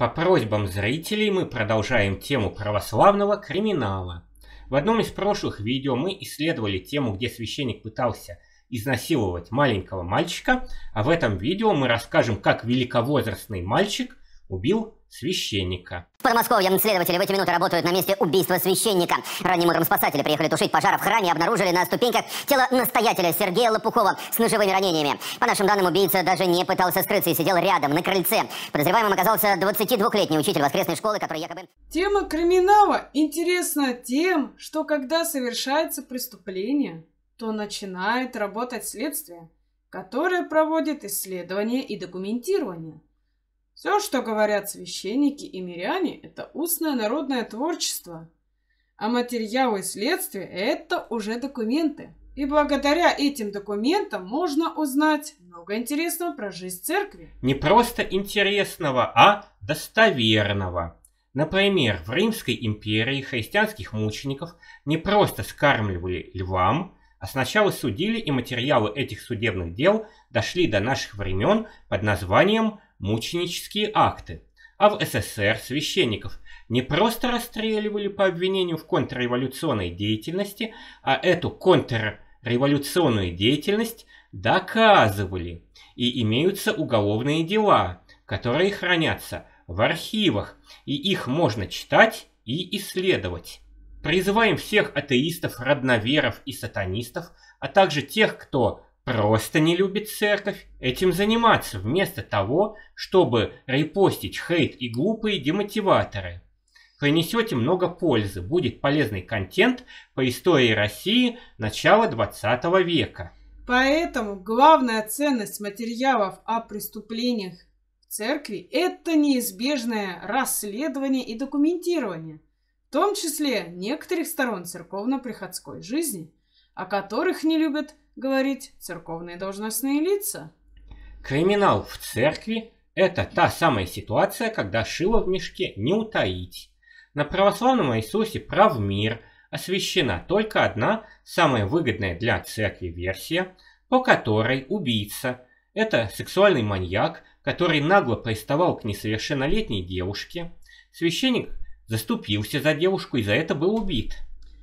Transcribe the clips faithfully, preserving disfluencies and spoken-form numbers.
По просьбам зрителей мы продолжаем тему православного криминала. В одном из прошлых видео мы исследовали тему, где священник пытался изнасиловать маленького мальчика, а в этом видео мы расскажем, как великовозрастный мальчик убил священника. В Подмосковье следователи в эти минуты работают на месте убийства священника. Ранним утром спасатели приехали тушить пожар в храме и обнаружили на ступеньках тело настоятеля Сергея Лопухова с ножевыми ранениями. По нашим данным, убийца даже не пытался скрыться и сидел рядом, на крыльце. Подозреваемым оказался двадцатидвухлетний учитель воскресной школы, который якобы... Тема криминала интересна тем, что когда совершается преступление, то начинает работать следствие, которое проводит исследование и документирование. Все, что говорят священники и миряне, это устное народное творчество. А материалы следствия – это уже документы. И благодаря этим документам можно узнать много интересного про жизнь церкви. Не просто интересного, а достоверного. Например, в Римской империи христианских мучеников не просто скармливали львам, а сначала судили, и материалы этих судебных дел дошли до наших времен под названием «мученические акты». А в СССР священников не просто расстреливали по обвинению в контрреволюционной деятельности, а эту контрреволюционную деятельность доказывали. И имеются уголовные дела, которые хранятся в архивах, и их можно читать и исследовать. Призываем всех атеистов, родноверов и сатанистов, а также тех, кто просто не любит церковь, этим заниматься вместо того, чтобы репостить хейт и глупые демотиваторы. Принесете много пользы, будет полезный контент по истории России начала двадцатого века. Поэтому главная ценность материалов о преступлениях в церкви – это неизбежное расследование и документирование, в том числе некоторых сторон церковно-приходской жизни, о которых не любят говорить церковные должностные лица. Криминал в церкви – это та самая ситуация, когда шило в мешке не утаить. На православном ресурсе «Правмир» освещена только одна, самая выгодная для церкви версия, по которой убийца – это сексуальный маньяк, который нагло приставал к несовершеннолетней девушке. Священник заступился за девушку и за это был убит.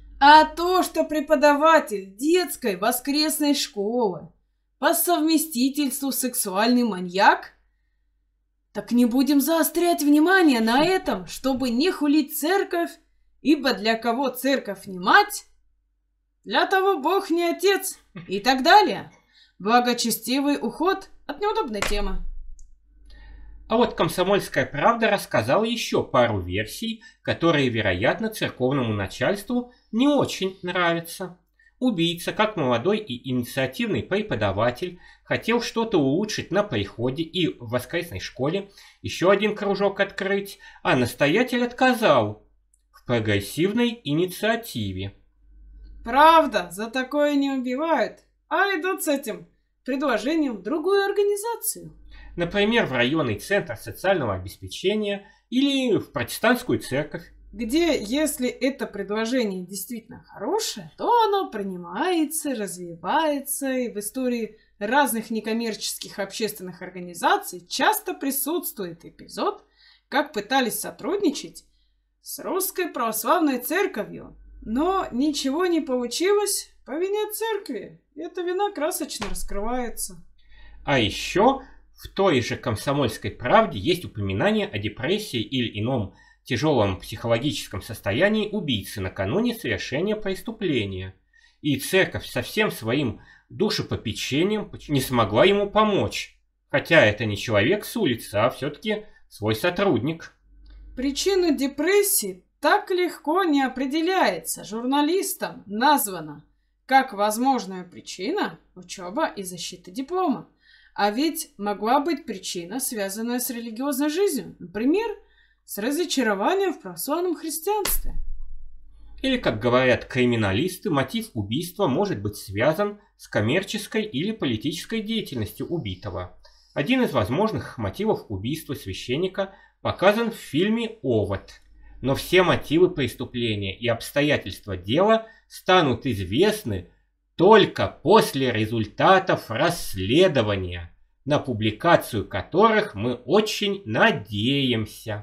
А то, что преподаватель детской воскресной школы по совместительству сексуальный маньяк, так не будем заострять внимание на этом, чтобы не хулить церковь, ибо для кого церковь не мать, для того Бог не отец и так далее. Благочестивый уход от неудобной темы. А вот «Комсомольская правда» рассказала еще пару версий, которые, вероятно, церковному начальству не очень нравятся. Убийца, как молодой и инициативный преподаватель, хотел что-то улучшить на приходе и в воскресной школе, еще один кружок открыть, а настоятель отказал в прогрессивной инициативе. Правда, за такое не убивают, а идут с этим предложением в другую организацию. Например, в районный центр социального обеспечения или в протестантскую церковь. Где, если это предложение действительно хорошее, то оно принимается, развивается, и в истории разных некоммерческих общественных организаций часто присутствует эпизод, как пытались сотрудничать с Русской Православной Церковью, но ничего не получилось по вине церкви. Эта вина красочно раскрывается. А еще в той же «Комсомольской правде» есть упоминание о депрессии или ином тяжелом психологическом состоянии убийцы накануне совершения преступления. И церковь со всем своим душепопечением не смогла ему помочь. Хотя это не человек с улицы, а все-таки свой сотрудник. Причина депрессии так легко не определяется. Журналистам названа как возможная причина учеба и защита диплома. А ведь могла быть причина, связанная с религиозной жизнью. Например, с разочарованием в православном христианстве. Или, как говорят криминалисты, мотив убийства может быть связан с коммерческой или политической деятельностью убитого. Один из возможных мотивов убийства священника показан в фильме «Овод». Но все мотивы преступления и обстоятельства дела станут известны только после результатов расследования. на публикацию которых мы очень надеемся.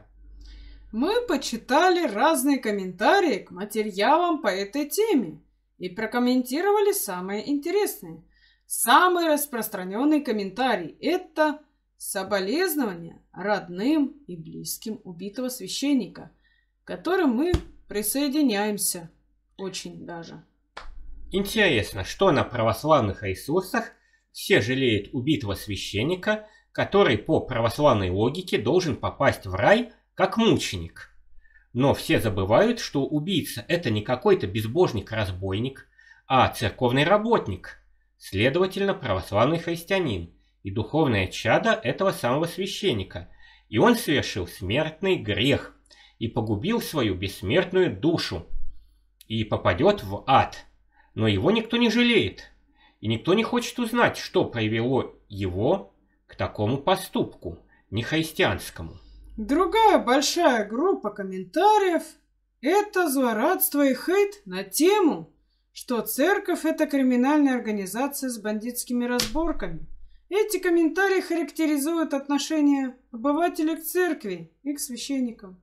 Мы почитали разные комментарии к материалам по этой теме и прокомментировали самые интересные. Самый распространенный комментарий – это соболезнования родным и близким убитого священника, к которым мы присоединяемся очень даже. Интересно, что на православных ресурсах все жалеют убитого священника, который по православной логике должен попасть в рай как мученик. Но все забывают, что убийца – это не какой-то безбожник-разбойник, а церковный работник, следовательно, православный христианин и духовное чадо этого самого священника, и он совершил смертный грех и погубил свою бессмертную душу и попадет в ад. Но его никто не жалеет, и никто не хочет узнать, что привело его к такому поступку нехристианскому. Другая большая группа комментариев – это злорадство и хейт на тему, что церковь – это криминальная организация с бандитскими разборками. Эти комментарии характеризуют отношение обывателей к церкви и к священникам.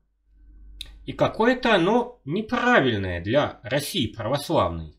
И какое-то оно неправильное для России православной.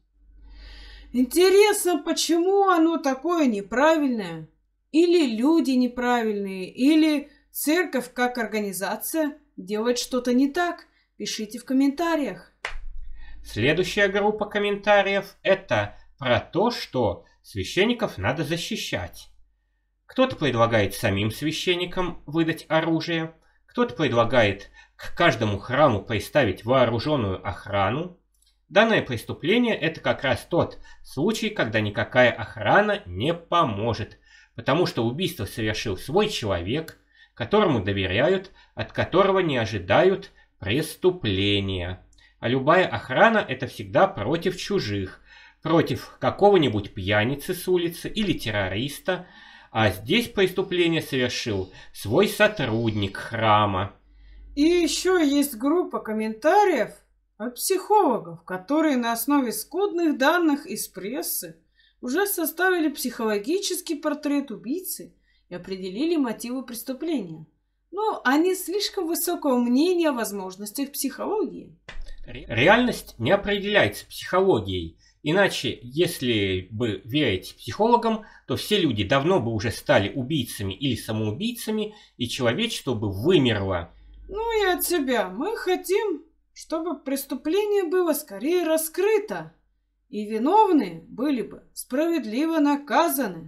Интересно, почему оно такое неправильное? Или люди неправильные, или церковь как организация делает что-то не так? Пишите в комментариях. Следующая группа комментариев – это про то, что священников надо защищать. Кто-то предлагает самим священникам выдать оружие, кто-то предлагает к каждому храму приставить вооруженную охрану. Данное преступление – это как раз тот случай, когда никакая охрана не поможет, потому что убийство совершил свой человек, которому доверяют, от которого не ожидают преступления. А любая охрана – это всегда против чужих, против какого-нибудь пьяницы с улицы или террориста, а здесь преступление совершил свой сотрудник храма. И еще есть группа комментариев от психологов, которые на основе скудных данных из прессы уже составили психологический портрет убийцы и определили мотивы преступления. Но они слишком высокого мнения о возможностях психологии. Реальность не определяется психологией. Иначе, если бы верить психологам, то все люди давно бы уже стали убийцами или самоубийцами, и человечество бы вымерло. Ну и от себя. Мы хотим, чтобы преступление было скорее раскрыто, и виновные были бы справедливо наказаны.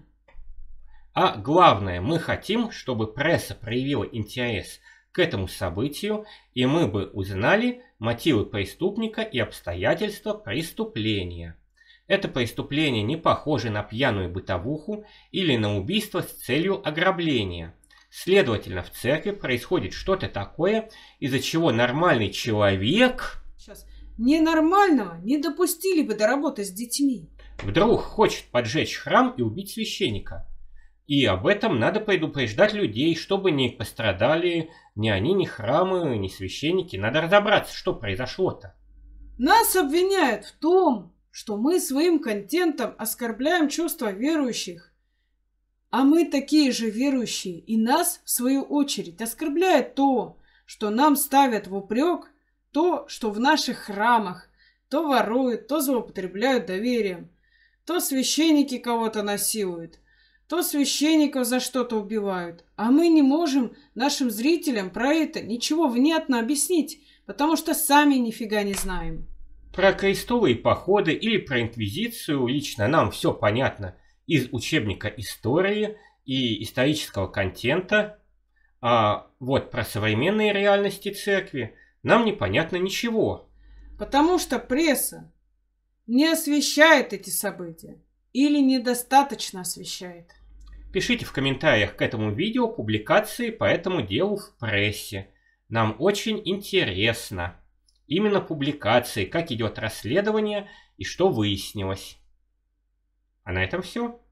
А главное, мы хотим, чтобы пресса проявила интерес к этому событию, и мы бы узнали мотивы преступника и обстоятельства преступления. Это преступление не похоже на пьяную бытовуху или на убийство с целью ограбления. Следовательно, в церкви происходит что-то такое, из-за чего нормальный человек... Сейчас. Ненормального не допустили бы до работы с детьми. Вдруг хочет поджечь храм и убить священника. И об этом надо предупреждать людей, чтобы не пострадали ни они, ни храмы, ни священники. Надо разобраться, что произошло-то. Нас обвиняют в том, что мы своим контентом оскорбляем чувства верующих. А мы такие же верующие, и нас, в свою очередь, оскорбляет то, что нам ставят в упрек, то, что в наших храмах то воруют, то злоупотребляют доверием, то священники кого-то насилуют, то священников за что-то убивают. А мы не можем нашим зрителям про это ничего внятно объяснить, потому что сами нифига не знаем. Про крестовые походы или про инквизицию лично нам все понятно из учебника истории и исторического контента, а вот про современные реальности церкви нам непонятно ничего. Потому что пресса не освещает эти события или недостаточно освещает. Пишите в комментариях к этому видео публикации по этому делу в прессе. Нам очень интересно. Именно публикации, как идет расследование и что выяснилось. А на этом все.